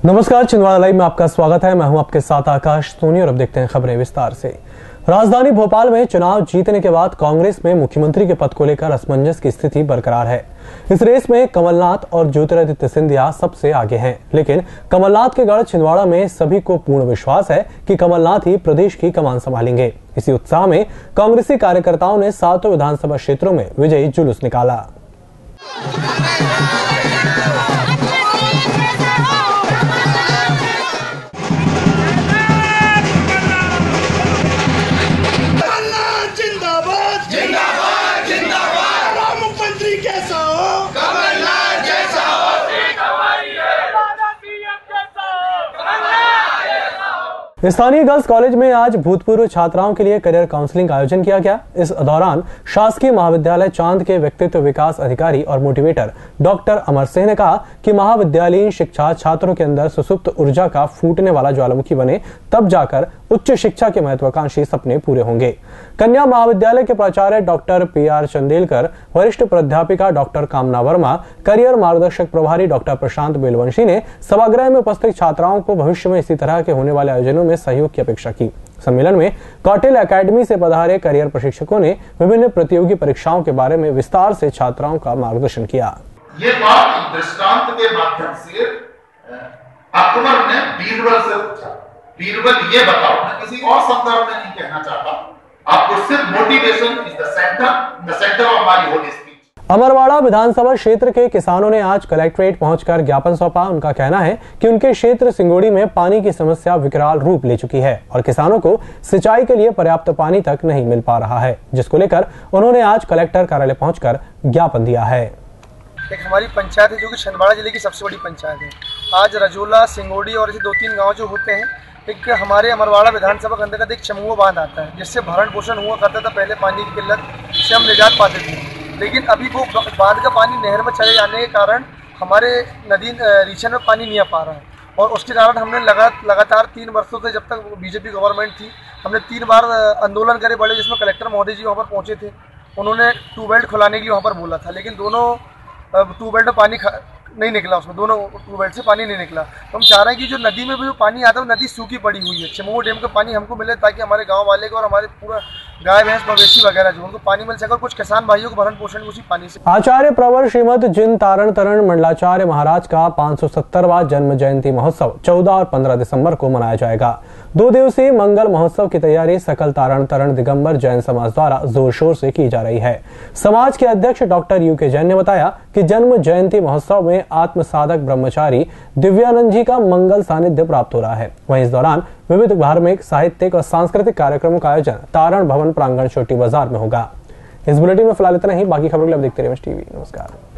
नमस्कार, छिंदवाड़ा लाइव में आपका स्वागत है। मैं हूं आपके साथ आकाश सोनी और अब देखते हैं खबरें विस्तार से। राजधानी भोपाल में चुनाव जीतने के बाद कांग्रेस में मुख्यमंत्री के पद को लेकर असमंजस की स्थिति बरकरार है। इस रेस में कमलनाथ और ज्योतिरादित्य सिंधिया सबसे आगे हैं, लेकिन कमलनाथ के गढ़ छिंदवाड़ा में सभी को पूर्ण विश्वास है कि कमलनाथ ही प्रदेश की कमान संभालेंगे। इसी उत्साह में कांग्रेसी कार्यकर्ताओं ने 7 विधानसभा क्षेत्रों में विजयी जुलूस निकाला। स्थानीय गर्ल्स कॉलेज में आज भूतपूर्व छात्राओं के लिए करियर काउंसलिंग का आयोजन किया गया। इस दौरान शासकीय महाविद्यालय चांद के व्यक्तित्व विकास अधिकारी और मोटिवेटर डॉक्टर अमर सिंह ने कहा कि महाविद्यालयीन शिक्षा छात्रों के अंदर सुसुप्त ऊर्जा का फूटने वाला ज्वालामुखी बने, तब जाकर उच्च शिक्षा के महत्वाकांक्षी सपने पूरे होंगे। कन्या महाविद्यालय के प्राचार्य डॉक्टर PR चंदेलकर, वरिष्ठ प्राध्यापिका डॉक्टर कामना वर्मा, करियर मार्गदर्शक प्रभारी डॉक्टर प्रशांत बेलवंशी ने सभागृह में उपस्थित छात्राओं को भविष्य में इसी तरह के होने वाले आयोजनों में सहयोग की अपेक्षा की। सम्मेलन में कौटिल एकेडमी से पधारे करियर प्रशिक्षकों ने विभिन्न प्रतियोगी परीक्षाओं के बारे में विस्तार से छात्राओं का मार्गदर्शन किया। ये बात दृष्टांत के माध्यम से अकबर ने बीरबल से पूछा, बीरबल ये बताओ, मैं किसी और संदर्भ में नहीं कहना चाहता, आपको सिर्फ motivation is the centre of my whole speech. Amarwara विधानसभा क्षेत्र के किसानों ने आज कलेक्ट्रेट पहुंचकर ज्ञापन सौंपा। उनका कहना है कि उनके क्षेत्र सिंगोड़ी में पानी की समस्या विकराल रूप ले चुकी है और किसानों को सिंचाई के लिए पर्याप्त पानी तक नहीं मिल पा रहा है, जिसको लेकर उन्होंने आज कलेक्टर कार्यालय पहुंचकर ज्ञापन दिया है। एक हमारी पंचायत है जो कि छिंदवाड़ा जिले की सबसे बड़ी पंचायत है। आज रजोला, सिंगोड़ी और ऐसे 2-3 गाँव जो होते हैं, एक हमारे अमरवाड़ा विधानसभा के अंतर्गत एक चमुआ बांध आता है, जिससे भरण पोषण हुआ करता था। पहले पानी की किल्लत से हम निजात पाते थे, लेकिन अभी वो बांध का पानी नहर में चले जाने के कारण हमारे नदी रीचन में पानी नहीं आ पा रहा है। और उसके कारण हमने लगातार 3 वर्षों से, जब तक बीजेपी गवर्नमेंट थी, हमने 3 बार आंदोलन करे बड़े, जिसमें कलेक्टर महोदय जी वहाँ पर पहुँचे थे। उन्होंने ट्यूबवेल खुलाने के लिए वहाँ पर बोला था, लेकिन दोनों ट्यूबवेल में पानी नहीं निकला, उसमें दोनों ट्यूबवेल से पानी नहीं निकला। तो हम चाह रहे हैं कि जो नदी में भी जो पानी आता है वो नदी सूखी पड़ी हुई है, चमोह डैम का पानी हमको मिले, ताकि हमारे गांव वाले को और हमारे पूरा गाय भैंस मवेशी वगैरह जो उनको पानी मिल सके और कुछ किसान भाइयों को भरण पोषण उसी पानी से। आचार्य प्रवर श्रीमद जिन तारण तरण मंडलाचार्य महाराज का 570वां जन्म जयंती महोत्सव 14 और 15 दिसंबर को मनाया जाएगा। 2 दिवसीय मंगल महोत्सव की तैयारी सकल तारण तरण दिगंबर जैन समाज द्वारा जोर शोर से की जा रही है। समाज के अध्यक्ष डॉक्टर UK जैन ने बताया कि जन्म जयंती महोत्सव में आत्म साधक ब्रह्मचारी दिव्यानंद जी का मंगल सानिध्य प्राप्त हो रहा है। वहीं इस दौरान विविध धार्मिक, साहित्यिक और सांस्कृतिक कार्यक्रमों का आयोजन तारण भवन प्रांगण छोटी बाजार में होगा। इस बुलेटिन में फिलहाल इतना ही। बाकी खबरों के लिए आप देखते रहिए एमएच टीवी। नमस्कार।